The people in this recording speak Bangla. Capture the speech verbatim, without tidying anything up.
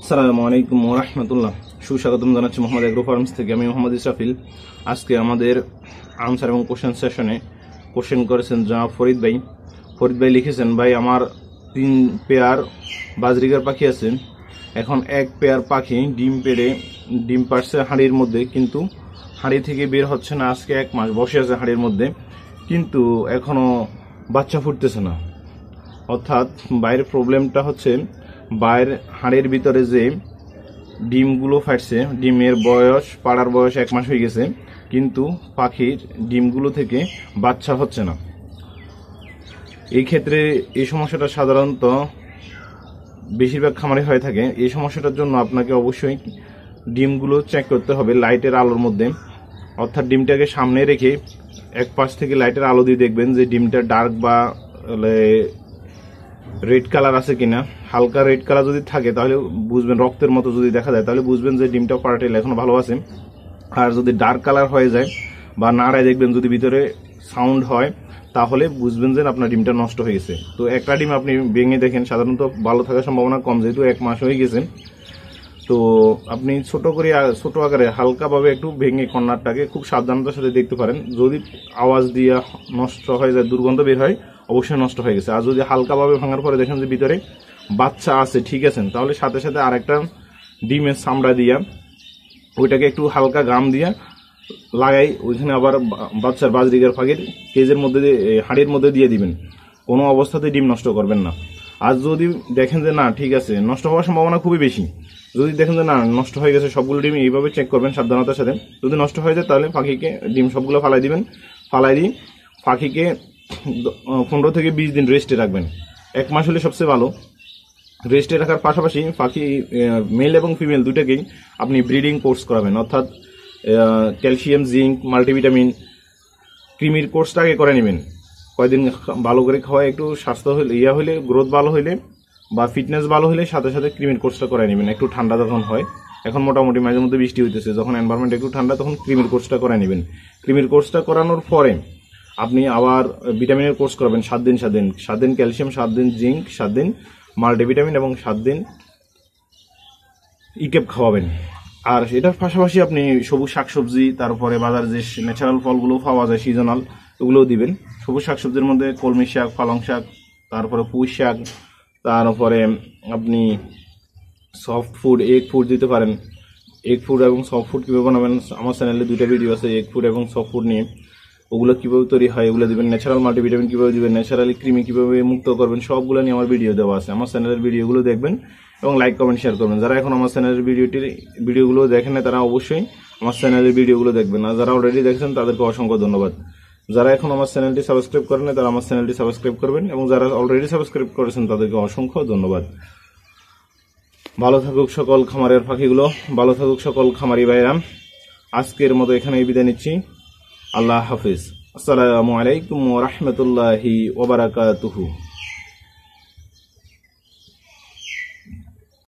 আসসালামু আলাইকুম ওয়া রাহমাতুল্লাহ। সুস্বাগতম জানাচ্ছি মোহাম্মদ এগ্রো ফার্মস থেকে। আমি মোহাম্মদ ইসরাফিল। আজকে আমাদের আনসার এবং কোশ্চেন সেশনে কোশ্চেন করেছেন জনাব ফরিদ ভাই। ফরিদ ভাই লিখেছেন, ভাই আমার তিন পেয়ার বাজরিগার পাখি আছে, এখন এক পেয়ার পাখি ডিম পেড়ে ডিম পারছে হাঁড়ির মধ্যে, কিন্তু হাঁড়ি থেকে বের হচ্ছে না। আজকে এক মাস বসে আছে হাঁড়ির মধ্যে, কিন্তু এখনো বাচ্চা ফুটতেছে না। অর্থাৎ বাইরের প্রবলেমটা হচ্ছে বাইরের হাঁড়ির ভিতরে যে ডিমগুলো ফাটছে, ডিমের বয়স পাড়ার বয়স এক মাস হয়ে গেছে, কিন্তু পাখির ডিমগুলো থেকে বাচ্চা হচ্ছে না। এই ক্ষেত্রে এই সমস্যাটা সাধারণত বেশিরভাগ খামারে হয়ে থাকে। এই সমস্যাটার জন্য আপনাকে অবশ্যই ডিমগুলো চেক করতে হবে লাইটের আলোর মধ্যে। অর্থাৎ ডিমটাকে সামনে রেখে এক পাশ থেকে লাইটের আলো দিয়ে দেখবেন যে ডিমটা ডার্ক বা রেড কালার আছে কিনা। হালকা রেড কালার যদি থাকে তাহলে বুঝবেন, রক্তের মতো যদি দেখা যায় তাহলে বুঝবেন যে ডিমটা পাড়াটেল এখনো ভালো আছে। আর যদি ডার্ক কালার হয়ে যায় বা নাড়ায় দেখবেন যদি ভিতরে সাউন্ড হয় তাহলে বুঝবেন যে আপনার ডিমটা নষ্ট হয়ে গেছে। তো একটা ডিম আপনি ভেঙে দেখেন, সাধারণত ভালো থাকার সম্ভাবনা কম, যেহেতু এক মাস হয়ে গেছে। তো আপনি ছোট করে ছোট আকারে হালকাভাবে একটু ভেঙে কর্নারটাকে খুব সাবধানতার সাথে দেখতে পারেন। যদি আওয়াজ দিয়ে নষ্ট হয়ে যায়, দুর্গন্ধ বের হয়, অবশ্যই নষ্ট হয়ে গেছে। আর যদি হালকাভাবে ভাঙার পরে দেখেন যে ভিতরে বাচ্চা আছে, ঠিক আছে, তাহলে সাথে সাথে আরেকটা ডিমের চামড়া দিয়া ওইটাকে একটু হালকা গাম দিয়া লাগাই ওইখানে আবার বাচ্চার বাজরিগার পাখির কেজের মধ্যে হাঁড়ির মধ্যে দিয়ে দিবেন। কোনো অবস্থাতে ডিম নষ্ট করবেন না। আর যদি দেখেন যে না ঠিক আছে, নষ্ট হওয়ার সম্ভাবনা খুবই বেশি। যদি দেখেন যে না নষ্ট হয়ে গেছে, সবগুলো ডিম এইভাবে চেক করবেন সাবধানতার সাথে। যদি নষ্ট হয়ে যায় তাহলে পাখিকে ডিম সবগুলো ফালাই দিবেন। ফালাই দিয়ে পাখিকে পনেরো থেকে বিশ দিন রেস্টে রাখবেন। এক মাস হলে সবচেয়ে ভালো। রেস্টে রাখার পাশাপাশি পাখি মেল এবং ফিমেল দুটাকেই আপনি ব্রিডিং কোর্স করাবেন। অর্থাৎ ক্যালসিয়াম, জিঙ্ক, মাল্টিভিটামিন, ক্রিমির কোর্সটা আগে করে নেবেন। কয়েকদিন ভালো করে খাওয়া, একটু স্বাস্থ্য হলে ইয়া হলে, গ্রোথ ভালো হইলে বা ফিটনেস ভালো হলে সাথে সাথে ক্রিমির কোর্সটা করে নেবেন। একটু ঠান্ডা যখন হয়, এখন মোটামুটি মাঝে মধ্যে বৃষ্টি হইতেছে, যখন এনভায়রনমেন্ট একটু ঠান্ডা তখন ক্রিমির কোর্সটা করে নেবেন। ক্রিমির কোর্সটা করানোর পরে আপনি আবার ভিটামিনের কোর্স করবেন সাত দিন সাত দিন সাত দিন ক্যালসিয়াম, সাত দিন জিঙ্ক, সাত দিন মাল্টিভিটামিন এবং সাত দিন ইকেপ খাওয়াবেন। আর এটার পাশাপাশি আপনি সবুজ শাকসবজি, তারপরে বাজার যে ন্যাচারাল ফলগুলো পাওয়া যায় সিজনাল, ওগুলোও দিবেন। সবুজ শাকসবজির মধ্যে কলমি শাক, পালং শাক, তারপরে পুঁই শাক, তারপরে আপনি সফট ফুড, এগ ফুড দিতে পারেন। এগ ফুড এবং সফট ফুড কীভাবে বানাবেন আমার চ্যানেলে দুইটা ভিডিও আছে, এগ ফুড এবং সফট ফুড নিয়ে। ওগুলো কীভাবে তৈরি হয় এগুলো দিবেন। ন্যাচারাল মাল্টিভিটামিন কীভাবে দিবেন, ন্যাচারালি ক্রিমি কীভাবে মুক্ত করবেন, সবগুলো নিয়ে আমার ভিডিও দেওয়া আছে। আমার চ্যানেলের ভিডিওগুলো দেখবেন এবং লাইক কমেন্ট শেয়ার করবেন। যারা এখন আমার চ্যানেলের ভিডিওটির ভিডিওগুলো দেখেন না তারা অবশ্যই আমার চ্যানেলের ভিডিওগুলো দেখবেন। আর যারা অলরেডি দেখছেন তাদেরকে অসংখ্য ধন্যবাদ। যারা এখন আমার চ্যানেলটি সাবস্ক্রাইব করেন না তারা আমার চ্যানেলটি সাবস্ক্রাইব করবেন, এবং যারা অলরেডি সাবস্ক্রাইব করেছেন তাদেরকে অসংখ্য ধন্যবাদ। ভালো থাকুক সকল খামারের পাখিগুলো, ভালো থাকুক সকল খামারি ভাইরা। আজকের মতো এখানেই বিদায় নিচ্ছি। আল্লাহ হাফিজ। আসসালামু আলাইকুম ওয়া রাহমাতুল্লাহি ওয়া বারাকাতুহু।